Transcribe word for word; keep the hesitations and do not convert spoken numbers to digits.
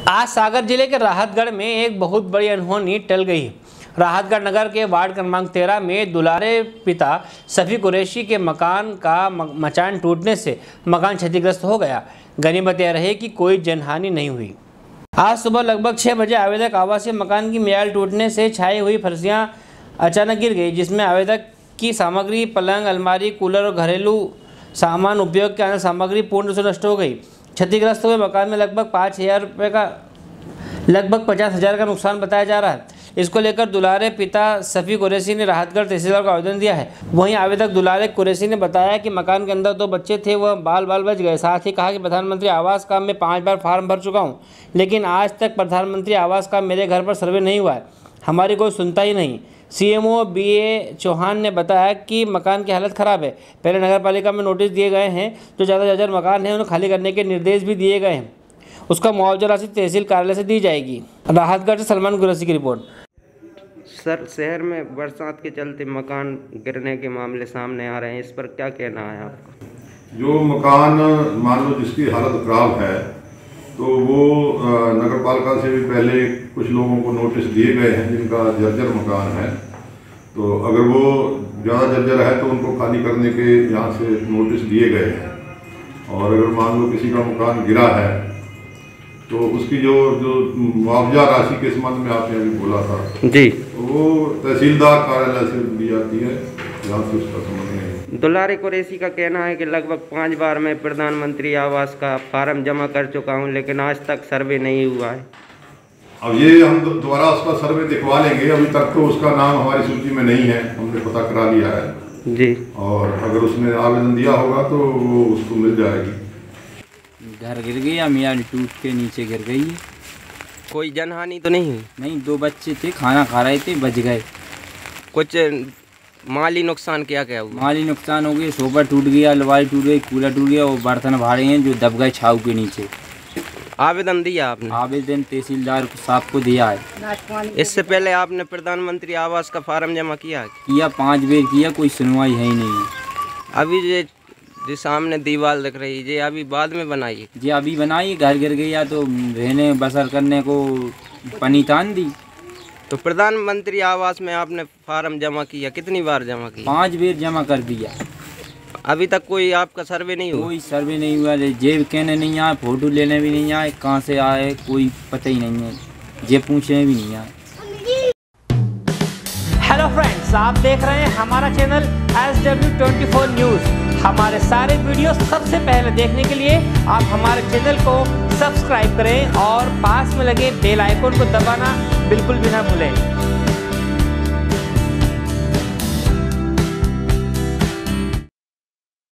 आज सागर जिले के राहतगढ़ में एक बहुत बड़ी अनहोनी टल गई। राहतगढ़ नगर के वार्ड क्रमांक तेरह में दुलारे पिता सफ़ी कुरैशी के मकान का मचान टूटने से मकान क्षतिग्रस्त हो गया। गनीमत यह रही कि कोई जनहानि नहीं हुई। आज सुबह लगभग छः बजे आवेदक आवासीय मकान की मियाल टूटने से छाई हुई फर्शियां अचानक गिर गई, जिसमें आवेदक की सामग्री पलंग, अलमारी, कूलर और घरेलू सामान उपयोग के अन्य सामग्री पूर्ण रूप से नष्ट हो गई। क्षतिग्रस्त हुए मकान में लगभग पाँच हज़ार रुपये का लगभग पचास हज़ार का नुकसान बताया जा रहा है। इसको लेकर दुलारे पिता सफ़ी कुरैशी ने राहतगढ़ तहसीलदार को आवेदन दिया है। वहीं आवेदक दुलारे कुरैशी ने बताया कि मकान के अंदर दो बच्चे थे, वह बाल बाल बच गए। साथ ही कहा कि प्रधानमंत्री आवास का मैं पाँच बार फार्म भर चुका हूँ, लेकिन आज तक प्रधानमंत्री आवास का मेरे घर पर सर्वे नहीं हुआ है। हमारी कोई सुनता ही नहीं। सीएमओ बी ए चौहान ने बताया कि मकान की हालत ख़राब है। पहले नगर पालिका में नोटिस दिए गए हैं, जो ज़्यादा जर्जर मकान है उन्हें खाली करने के निर्देश भी दिए गए हैं। उसका मुआवजा राशि तहसील कार्यालय से दी जाएगी। राहतगढ़ से सलमान कुरैशी की रिपोर्ट। सर, शहर में बरसात के चलते मकान गिरने के मामले सामने आ रहे हैं, इस पर क्या कहना है आपका? जो मकान मान लो जिसकी हालत ख़राब है, तो वो नगर पालिका से भी पहले कुछ लोगों को नोटिस दिए गए हैं जिनका जर्जर मकान है। तो अगर वो ज़्यादा जर्जर है तो उनको खाली करने के यहाँ से नोटिस दिए गए हैं। और अगर मान लो किसी का मकान गिरा है तो उसकी जो जो मुआवजा राशि के संबंध में आपने अभी बोला था जी, तो वो तहसीलदार कार्यालय से दी जाती है, यहाँ से उसका संबंध नहीं। दुलारे कुरैशी का कहना है कि लगभग पाँच बार मैं प्रधानमंत्री आवास का फार्म जमा कर चुका हूं, लेकिन आज तक सर्वे नहीं हुआ है। अब ये हम दोबारा उसका सर्वे दिखवा लेंगे। अभी तक तो उसका नाम हमारी सूची में नहीं है, हमने पता करा लिया है जी। और अगर उसने आवेदन दिया होगा तो वो उसको मिल जाएगी। घर गिर गया, मियाँ टूट के नीचे गिर गई है। कोई जनहानि तो नहीं हुई? नहीं, दो बच्चे थे, खाना खा रहे थे, बच गए। कुछ माली नुकसान क्या क्या हुआ? माली नुकसान हो गया, सोफा टूट गया, अलमारी टूट गई, कूलर टूट गया और बर्तन भाड़े हैं जो दब गए छाव के नीचे। आवेदन दिया आपने? आवेदन तहसीलदार साहब को दिया है। इससे पहले आपने प्रधानमंत्री आवास का फार्म जमा किया? किया, पाँच बार किया, कोई सुनवाई है ही नहीं है। अभी जो जो सामने दीवार दिख रही है, अभी बाद में बनाई? जी अभी बनाई। घर गिर गया तो रहने बसर करने को पनी तान दी। तो प्रधानमंत्री आवास में आपने फार्म जमा किया, कितनी बार जमा किया? पाँच बार जमा कर दिया। अभी तक कोई आपका सर्वे नहीं हुआ? कोई सर्वे नहीं हुआ। जेब कहने नहीं आए, फोटो लेने भी नहीं आए, कहाँ से आए कोई पता ही नहीं है, जेब पूछने भी नहीं आए। हेलो फ्रेंड्स, आप देख रहे हैं हमारा channel S W twenty four news. हमारे सारे वीडियो सबसे पहले देखने के लिए आप हमारे चैनल को सब्सक्राइब करें और पास में लगे बेल आइकन को दबाना बिल्कुल भी ना भूलें।